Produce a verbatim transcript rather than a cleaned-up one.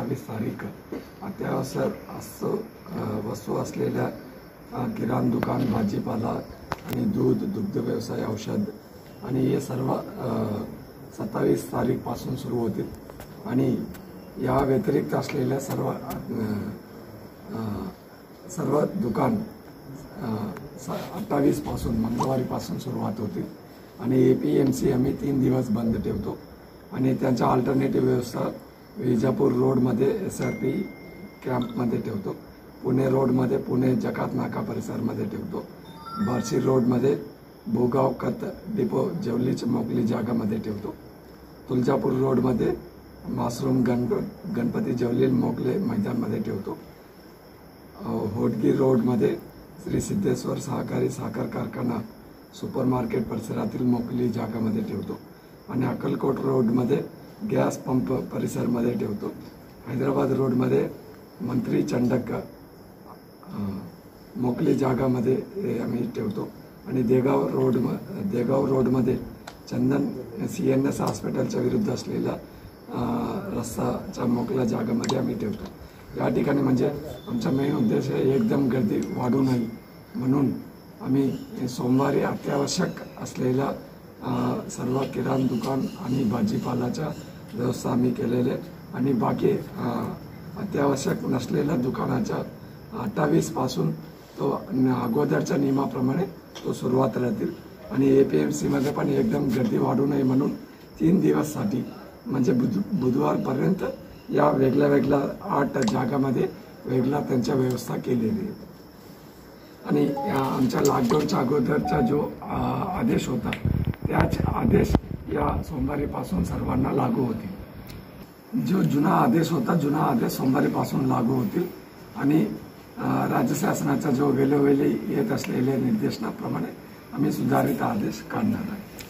अठ्ठावीस तारीख अत्यावश्यक असो वस्तू असलेल्या किराणा दुकान, भाजीपाला आणि दूध, दुग्ध व्यवसाय, औषध आणि हे सर्व सत्तावीस तारीख पासून सुरू होतील आणि या व्यतिरिक्त असलेल्या सर्व सर्व दुकान अठ्ठावीस पासून मंगळवारीपासून सुरुवात होतील आणि एपीएमसी आम्ही तीन दिवस बंद ठेवतो आणि त्यांच्या अल्टरनेटिव्ह व्यवस्था विजापूर रोडमध्ये एस आर पी कॅम्पमध्ये ठेवतो, पुणे रोडमध्ये पुणे जकात नाका परिसरमध्ये ठेवतो, बार्शी रोडमध्ये भोगाव कत डिपो जेवलीच्या मोकली जागामध्ये ठेवतो, तुळजापूर रोडमध्ये मासरूम गण गणपती जेवली मोकले मैदानमध्ये ठेवतो, होटगी रोडमध्ये श्री सिद्धेश्वर सहकारी साखर कारखाना सुपर मार्केट परिसरातील मोकली जागामध्ये ठेवतो आणि अक्कलकोट रोडमध्ये गॅस पंप परिसरमध्ये ठेवतो, हैदराबाद रोडमध्ये मंत्री चंडक मोकली जागामध्ये आम्ही ठेवतो आणि देगाव रोड देगाव रोडमध्ये चंदन सी एन एस हॉस्पिटलच्या विरुद्ध असलेल्या रस्ताच्या मोकल्या जागामध्ये आम्ही ठेवतो। या ठिकाणी म्हणजे आमचा मेन उद्देश आहे एकदम गर्दी वाढू नये म्हणून आम्ही सोमवारी अत्यावश्यक असलेल्या सर्व किराणा दुकान आणि भाजीपालाच्या व्यवस्था आम्ही केलेले आणि बाकी अत्यावश्यक नसलेल्या दुकानाच्या अठ्ठावीस पासून तो अगोदरच्या नियमाप्रमाणे तो सुरुवात राहतील आणि एपीएमसीमध्ये पण एकदम गर्दी वाढू नये म्हणून तीन दिवससाठी म्हणजे बुध बुधवारपर्यंत या वेगळ्या वेगळ्या आठ जागामध्ये वेगळा त्यांच्या व्यवस्था केलेली आहे आणि आमच्या लॉकडाऊनच्या अगोदरचा जो आदेश होता त्याच आदेश या सोमवारीपासून सर्वांना लागू होतील। जो जुना आदेश होता जुना आदेश सोमवारीपासून लागू होतील आणि राज्य शासनाचा जो वेळोवेळी येत असलेल्या निर्देशनाप्रमाणे आम्ही सुधारित आदेश काढणार आहे।